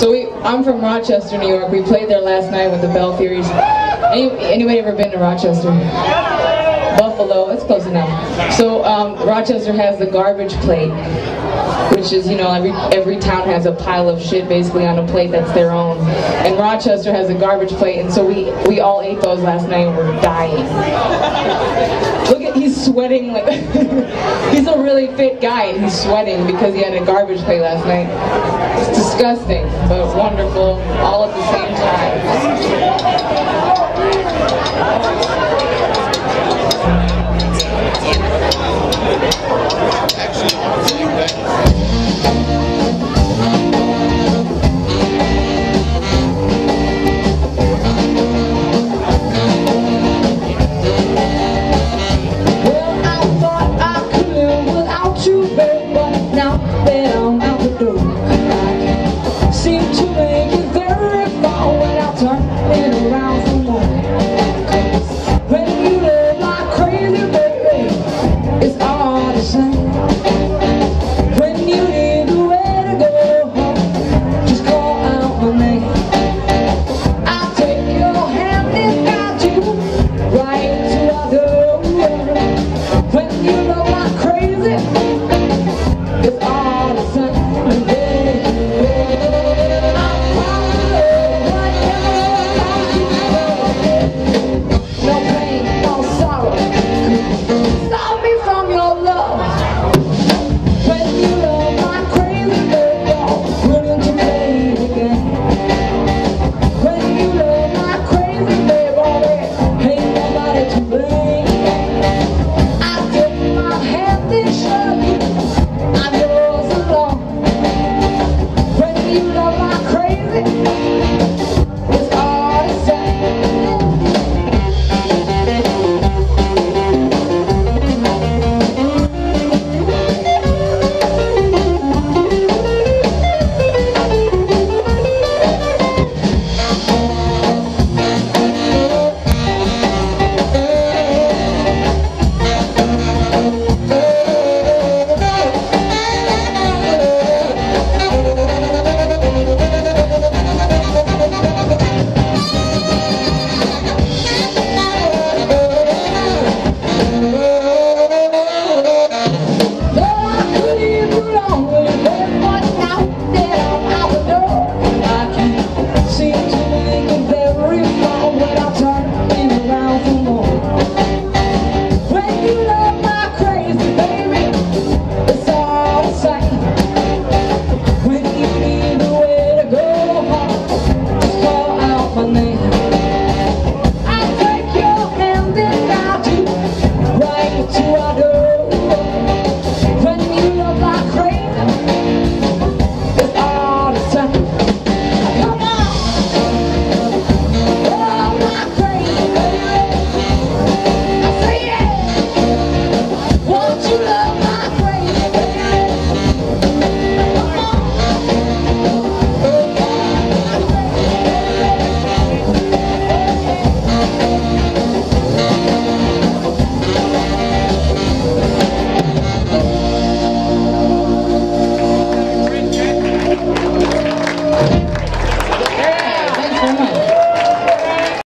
I'm from Rochester, New York. We played there last night with the Bellfuries. Anybody ever been to Rochester? Buffalo, it's close enough. So Rochester has the garbage plate, which is, you know, every town has a pile of shit basically on a plate that's their own. And Rochester has a garbage plate, and so we all ate those last night and we're dying. Look at, he's sweating like, he's a really fit guy and he's sweating because he had a garbage plate last night. It's disgusting, but wonderful. All